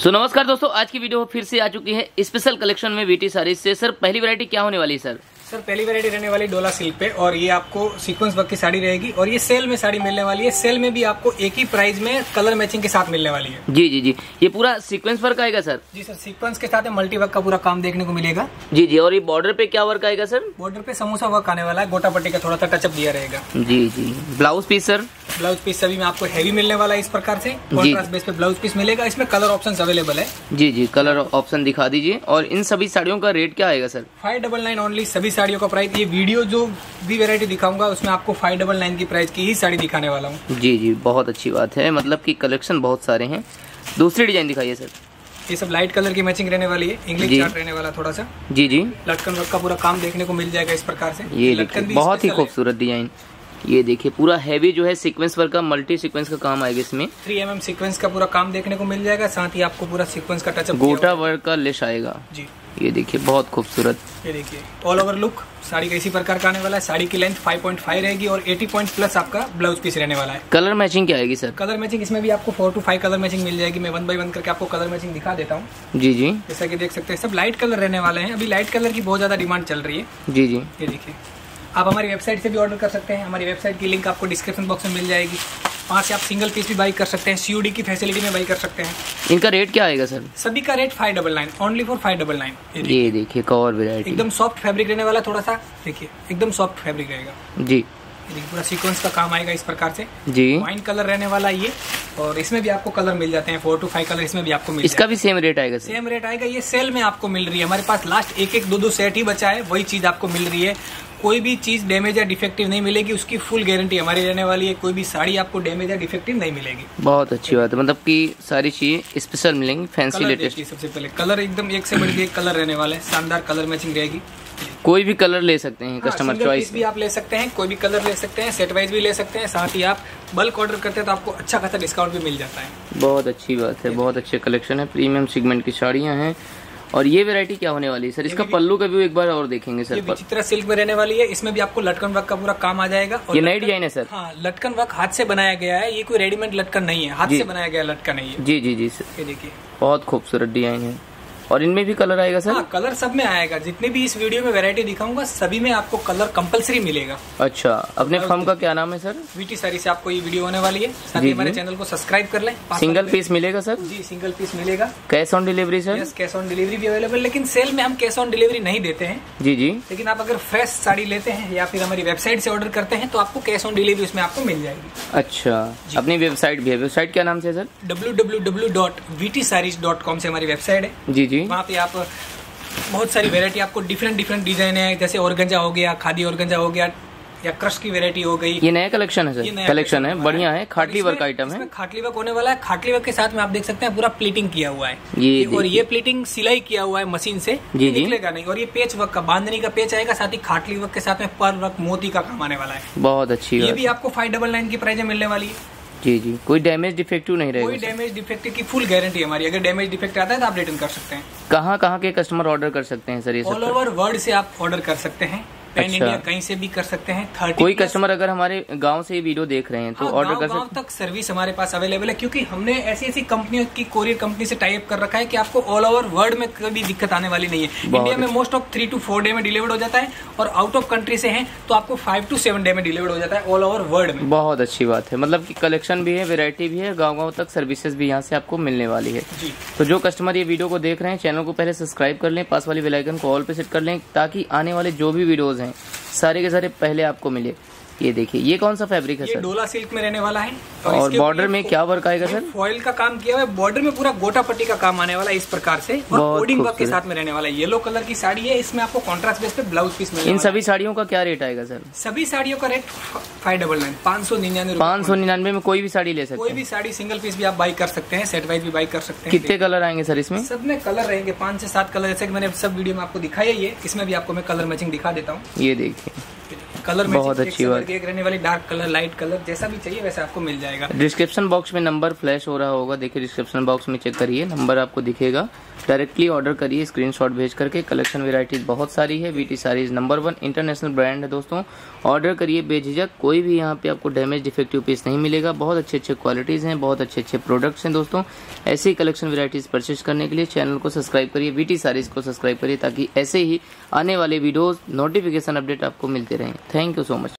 तो नमस्कार दोस्तों, आज की वीडियो फिर से आ चुकी है स्पेशल कलेक्शन में वीटी साड़ीज से। सर पहली वैरायटी क्या होने वाली है सर? सर पहली वैरायटी रहने वाली डोला सिल्क पे, और ये आपको सीक्वेंस वर्क की साड़ी रहेगी और ये सेल में साड़ी मिलने वाली है। सेल में भी आपको एक ही प्राइस में कलर मैचिंग के साथ मिलने वाली है। जी जी जी, ये पूरा सीक्वेंस वर्क आएगा सर? जी सर, सीक्वेंस के साथ मल्टी वर्क का पूरा काम देखने को मिलेगा। जी जी, और ये बॉर्डर पे क्या वर्क आएगा सर? बॉर्डर पे समोसा वर्क आने वाला है, गोटा पट्टी का थोड़ा सा टचअप दिया रहेगा। जी जी, blouse piece sir? Blouse piece सभी में आपको हैवी मिलने वाला है इस प्रकार से, कॉन्ट्रास्ट बेस पे ब्लाउज पीस मिलेगा। इसमें कलर ऑप्शन अवेलेबल है। जी जी, कलर ऑप्शन दिखा दीजिए। और इन सभी साड़ियों का रेट क्या आएगा सर? 599 ओनली सभी साड़ियों का प्राइस। ये वीडियो जो भी वैरायटी दिखाऊंगा उसमें आपको 599 की प्राइस की ही साड़ी दिखाने वाला हूँ। जी जी, बहुत अच्छी बात है, मतलब कि कलेक्शन बहुत सारे हैं। दूसरी डिजाइन दिखाइए सर। ये सब लाइट कलर की मैचिंग रहने वाली है, इंग्लिश चार्ट रहने वाला थोड़ा सा। जी जी, लटकन वर्क का पूरा काम देखने को मिल जाएगा इस प्रकार से। ये लटकन बहुत ही खूबसूरत डिजाइन। ये देखिए, पूरा हैवी जो है सीक्वेंस वर्क का, मल्टी सीक्वेंस का काम आएगा इसमें। 3 mm सीक्वेंस का पूरा काम देखने को मिल जाएगा, साथ ही आपको पूरा सीक्वेंस का टचअप गोटा वर्क का लेस आएगा। जी, ये देखिए बहुत खूबसूरत। ये देखिए ऑल ओवर लुक साड़ी का इसी प्रकार का आने वाला है। साड़ी की लेंथ 5.5 रहेगी और 80 पॉइंट प्लस आपका ब्लाउज पीस रहने वाला है। कलर मैचिंग क्या आएगी सर? कलर मैचिंग इसमें भी आपको 4 to 5 कलर मैचिंग मिल जाएगी। मैं 1 by 1 करके आपको कलर मैचिंग दिखा देता हूँ। जी जी, जैसा कि देख सकते हैं सब लाइट कलर रहने वाले हैं। अभी लाइट कलर की बहुत ज्यादा डिमांड चल रही है। जी जी, ये देखिए, आप हमारी वेबसाइट से भी ऑर्डर कर सकते हैं। हमारी वेबसाइट की लिंक आपको डिस्क्रिप्शन बॉक्स में मिल जाएगी। वहाँ से आप सिंगल पीस भी बाई कर सकते हैं, COD की फैसिलिटी में बाई कर सकते हैं। इनका रेट क्या आएगा सर? सभी का रेट 599 ओनली फॉर 599। ये देखिए कवर वैरायटी, एकदम सॉफ्ट फैब्रिक रहने वाला, थोड़ा सा देखिए एकदम सॉफ्ट फैब्रिक रहेगा। जी, पूरा सीक्वेंस का काम आएगा इस प्रकार से। जी, वाइन कलर रहने वाला ये, और इसमें भी आपको कलर मिल जाते हैं 4 to 5 कलर इसमें भी आपको मिल इसका भी सेम रेट आएगा सर? सेम रेट आएगा। ये सेल में आपको मिल रही है। हमारे पास लास्ट 1-1, 2-2 सेट ही बचा है, वही चीज आपको मिल रही है। कोई भी चीज डैमेज या डिफेक्टिव नहीं मिलेगी, उसकी फुल गारंटी हमारी रहने वाली है। कोई भी साड़ी आपको डैमेज या डिफेक्टिव नहीं मिलेगी। बहुत अच्छी बात है, मतलब कि सारी चीजें स्पेशल मिलेंगी, फैंसी लेटेस्ट। सबसे पहले कलर एकदम एक से बढ़ के एक कलर रहने वाले, शानदार कलर मैचिंग रहेगी। कोई भी कलर ले सकते हैं, कस्टमर चॉइस भी आप ले सकते हैं, कोई भी कलर ले सकते हैं, सेट वाइज भी ले सकते हैं। साथ ही आप बल्क ऑर्डर करते हैं तो आपको अच्छा खासा डिस्काउंट भी मिल जाता है। बहुत अच्छी बात है, बहुत अच्छे कलेक्शन है, प्रीमियम सेगमेंट की साड़ियाँ हैं। और ये वैरायटी क्या होने वाली है सर? इसका पल्लू का व्यू एक बार और देखेंगे सर। ये विचित्रा सिल्क में रहने वाली है। इसमें भी आपको लटकन वर्क का पूरा काम आ जाएगा। और ये नई डिजाइन है सर? हाँ, लटकन वर्क हाथ से बनाया गया है। ये कोई रेडीमेड लटकन नहीं है, हाथ से बनाया गया लटकन नहीं है। जी जी जी सर, ये देखिए बहुत खूबसूरत डिजाइन है। और इनमें भी कलर आएगा सर? हाँ, कलर सब में आएगा। जितने भी इस वीडियो में वैरायटी दिखाऊंगा सभी में आपको कलर कंपलसरी मिलेगा। अच्छा, अपने फर्म का क्या नाम है सर? वीटी साड़ी से आपको ये वीडियो होने वाली है। साथ ही हमारे चैनल को सब्सक्राइब कर लें। सिंगल पीस मिलेगा सर? जी, सिंगल पीस मिलेगा। Cash on delivery sir? Yes, cash on delivery भी अवेलेबल, लेकिन सेल में हम कैश ऑन डिलीवरी नहीं देते हैं। जी जी, लेकिन आप अगर फ्रेश साड़ी लेते हैं या फिर हमारी वेबसाइट से ऑर्डर करते हैं तो आपको कैश ऑन डिलीवरी उसमें आपको मिल जाएगी। अच्छा, अपनी वेबसाइट भी है? वेबसाइट क्या नाम से सर? www.vtsarees.com से हमारी वेबसाइट है। जी जी, वहाँ पे आप बहुत सारी वैरायटी आपको डिफरेंट डिजाइन है, जैसे ऑर्गेंजा हो गया, खादी ऑर्गेंजा हो गया, या क्रश की वैरायटी हो गई। ये नया कलेक्शन है सर? कलेक्शन है, बढ़िया है, खाटली वर्क आइटम है। खाटली वर्क होने वाला है। खाटली वर्क के साथ में आप देख सकते हैं पूरा प्लीटिंग किया हुआ है। ये और ये प्लीटिंग सिलाई किया हुआ है मशीन से, जी जी, निकलेगा नहीं। और ये पेच वर्क का, बांधनी का पेच आएगा। साथ ही खाटली वर्क के साथ में पर्ल वर्क, मोती का काम आने वाला है। बहुत अच्छी ये भी आपको 599 की प्राइस में मिलने वाली है। जी जी, कोई डैमेज डिफेक्टिव नहीं रहेगा? कोई डैमेज डिफेक्टिव की फुल गारंटी है हमारी। अगर डैमेज डिफेक्ट आता है तो आप रिटर्न कर सकते हैं। कहाँ कहाँ के कस्टमर ऑर्डर कर सकते हैं सर? ये ऑल ओवर वर्ल्ड से आप ऑर्डर कर सकते हैं। पैन इंडिया कहीं से भी कर सकते हैं। 30 कोई कस्टमर अगर हमारे गांव से ये वीडियो देख रहे हैं तो ऑर्डर कर सकते हैं? गांव तक सर्विस हमारे पास अवेलेबल है, क्योंकि हमने ऐसी कंपनियों की, कोरियर कंपनी से टाई अप कर रखा है कि आपको ऑल ओवर वर्ल्ड में कभी दिक्कत आने वाली नहीं है। इंडिया में मोस्ट ऑफ 3 to 4 डे में डिलीवर्ड हो जाता है, और आउट ऑफ कंट्री से हैं तो आपको 5 to 7 डे में डिलीवर्ड हो जाता है ऑल ओवर वर्ल्ड में। बहुत अच्छी बात है, मतलब कि कलेक्शन भी है, वेरायटी भी है, गाँव तक सर्विसेज भी यहाँ से आपको मिलने वाली है। जी, तो जो कस्टमर ये वीडियो को देख रहे हैं, चैनल को पहले सब्सक्राइब कर लें, पास वाली बेल आइकन को ऑल पे सेट कर लें, ताकि आने वाले जो भी वीडियोज हैं सारे के सारे पहले आपको मिले। ये देखिए, ये कौन सा फैब्रिक है सर? ये डोला सिल्क में रहने वाला है। और बॉर्डर में क्या वर्क आएगा सर? फॉइल का काम किया हुआ है। बॉर्डर में पूरा गोटा पट्टी का काम आने वाला है इस प्रकार से, और कोडिंग वर्क के साथ में रहने वाला है। येलो कलर की साड़ी है, इसमें आपको कॉन्ट्रास्ट बेस पे ब्लाउज पीस मिलेगा। इन सभी साड़ियों का क्या रेट आएगा सर? सभी साड़ियों का रेट 599, 599। 599 में कोई भी साड़ी ले सकते हैं? कोई भी साड़ी सिंगल पीस भी आप बाई कर सकते हैं, सेट वाइज भी बाई कर सकते हैं। कितने कलर आएंगे सर इसमें? सब में कलर रहेंगे 5 से 7 कलर, जैसे कि मैंने सब वीडियो में आपको दिखाया ही है। इसमें भी आपको मैं कलर मैचिंग दिखा देता हूँ। ये देखिए, कलर बहुत अच्छी बात। एक रहने वाली, डार्क कलर, लाइट कलर, जैसा भी चाहिए वैसा आपको मिल जाएगा। डिस्क्रिप्शन बॉक्स में नंबर फ्लैश हो रहा होगा, देखिए डिस्क्रिप्शन बॉक्स में चेक करिए, नंबर आपको दिखेगा, डायरेक्टली ऑर्डर करिए स्क्रीनशॉट भेज करके। कलेक्शन वेराइटीज बहुत सारी है। VT saris number 1 international brand है दोस्तों। ऑर्डर करिए बेझिझक, कोई भी यहाँ पे आपको डैमेज डिफेक्टिव पीस नहीं मिलेगा। बहुत अच्छे अच्छे क्वालिटीज़ हैं, बहुत अच्छे अच्छे प्रोडक्ट्स हैं दोस्तों। ऐसे ही कलेक्शन वेराइटीज़ परचेज करने के लिए चैनल को सब्सक्राइब करिए, वीटी साड़ीज को सब्सक्राइब करिए, ताकि ऐसे ही आने वाले वीडियोज़ नोटिफिकेशन अपडेट आपको मिलते रहें। Thank you so much.